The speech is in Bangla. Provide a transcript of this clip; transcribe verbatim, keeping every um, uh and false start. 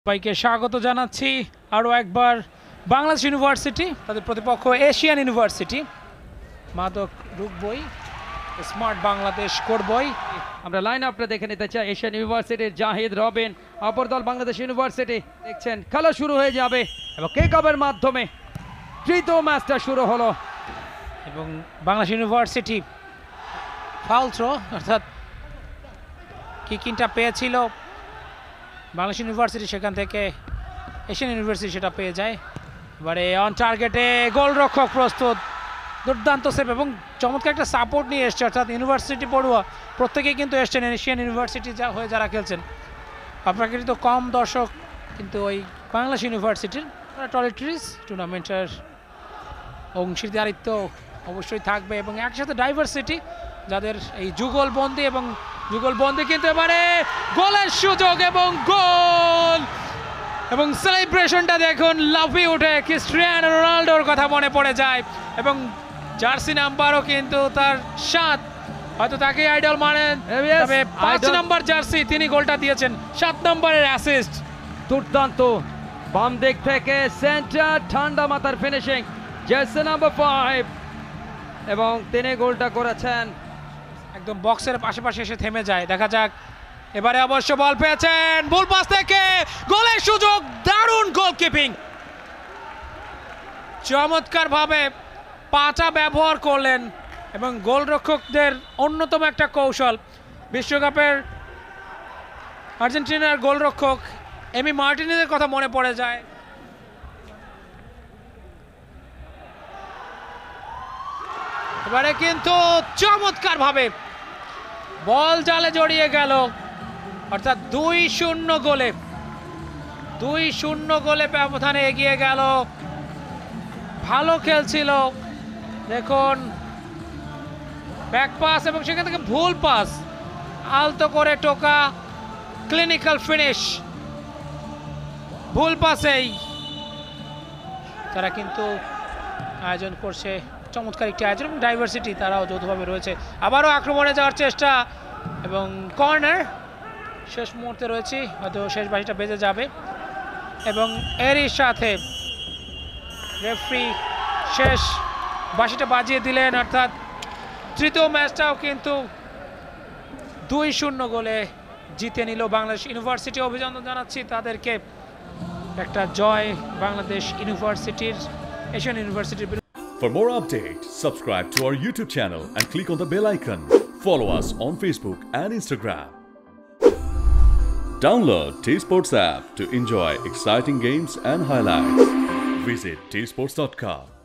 সবাইকে স্বাগত জানাচ্ছি আরও একবার বাংলাদেশ ইউনিভার্সিটি তাদের প্রতিপক্ষ এশিয়ান ইউনিভার্সিটি মাদক রূপবই স্মার্ট বাংলাদেশ করবই। আমরা লাইন আপটা দেখে নিতে চাই এশিয়ান ইউনিভার্সিটির জাহিদ রবিন, অপর দল বাংলাদেশ ইউনিভার্সিটি। দেখছেন খেলা শুরু হয়ে যাবে এবং কিক অফের মাধ্যমে তৃতীয় ম্যাচটা শুরু হলো এবং বাংলাদেশ ইউনিভার্সিটি ফাউল থ্রো অর্থাৎ কিকিংটা পেয়েছিল বাংলাদেশ ইউনিভার্সিটি, সেখান থেকে এশিয়ান ইউনিভার্সিটি সেটা পেয়ে যায়। এবারে অন টার্গেটে গোলরক্ষক প্রস্তুত, দুর্দান্ত সেভ এবং চমৎকার একটা সাপোর্ট নিয়ে এসছে, অর্থাৎ ইউনিভার্সিটি পড়ুয়া প্রত্যেকেই কিন্তু এসছেন এশিয়ান ইউনিভার্সিটি যা হয়ে যারা খেলছেন। আপনাকে তো কম দর্শক কিন্তু ওই বাংলাদেশ ইউনিভার্সিটির টয়লেট্রিজ টুর্নামেন্টের অংশীদারিত্ব অবশ্যই থাকবে এবং একসাথে ডাইভার্সিটি যাদের এই যুগলবন্দি এবং যুগলবন্দি কিন্তু এবারে গোলের সুযোগ এবং গোল এবং সেলিব্রেশনটা দেখুন, লাফিয়ে উঠে ক্রিস্টিয়ানো রোনাল্ডোর কথা মনে পড়ে যায় এবং জার্সি নাম্বারও কিন্তু তার সাত, হয়তো তাকে আইডল মানেন, তবে পাঁচ নাম্বার জার্সি তিনি গোলটা দিয়েছেন, সাত নম্বরের অ্যাসিস্ট। দুর্দান্ত বাম দিক থেকে সেন্টার ঠান্ডা মাথার ফিনিশিং, জার্সি নাম্বার ফাইভ এবং তিনি গোলটা করেছেন। একদম বক্সের আশেপাশে এসে থেমে যায়। দেখা যাক এবারে অবশ্য বল পেয়েছেন, বল পাস থেকে গোলের সুযোগ, দারুণ গোলকিপিং, চমৎকার ভাবে পাটা ব্যবহার করলেন এবং গোলরক্ষকদের অন্যতম একটা কৌশল। বিশ্বকাপের আর্জেন্টিনার গোলরক্ষক এমি মার্টিনেজের কথা মনে পড়ে যায়। এবারে কিন্তু চমৎকার ভাবে বল জালে জড়িয়ে গেল, অর্থাৎ দুই শূন্য গোলে দুই শূন্য গোলে ব্যবধানে এগিয়ে গেল। ভালো খেলছিল, দেখুন ব্যাক পাস এবং সেখান থেকে ভুল পাস, আলতো করে টোকা, ক্লিনিক্যাল ফিনিশ, ভুল পাসেই তারা কিন্তু আয়োজন করছে চমৎকার একটি আয়োজন এবং ডাইভার্সিটি তারাও যৌথভাবে রয়েছে। আবারও আক্রমণে যাওয়ার চেষ্টা এবং কর্নার শেষ মুহূর্তে রয়েছে, হয়তো শেষ বাজিটা বেজে যাবে এবং এরই সাথে রেফারি শেষ বাজিটা বাজিয়ে দিলেন, অর্থাৎ তৃতীয় ম্যাচটাও কিন্তু দুই শূন্য গোলে জিতে নিল বাংলাদেশ ইউনিভার্সিটি। অভিনন্দন জানাচ্ছি তাদেরকে, একটা জয় বাংলাদেশ ইউনিভার্সিটির এশিয়ান ইউনিভার্সিটির। For more updates, subscribe to our YouTube channel and click on the bell icon. Follow us on Facebook and Instagram. Download tsports app to enjoy exciting games and highlights. Visit t sports dot com.